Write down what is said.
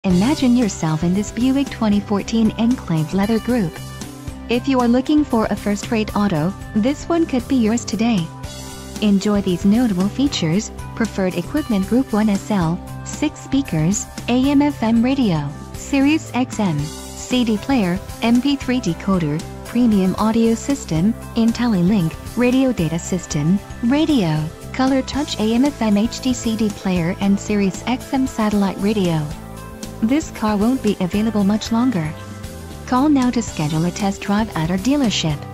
Imagine yourself in this Buick 2014 Enclave leather group. If you are looking for a first-rate auto, this one could be yours today. Enjoy these notable features: preferred equipment Group 1 SL, 6 speakers, AM/FM radio, Sirius XM, CD player, MP3 decoder, premium audio system, IntelliLink, radio data system, radio, color touch AM/FM HD CD player and Sirius XM satellite radio. This car won't be available much longer. Call now to schedule a test drive at our dealership.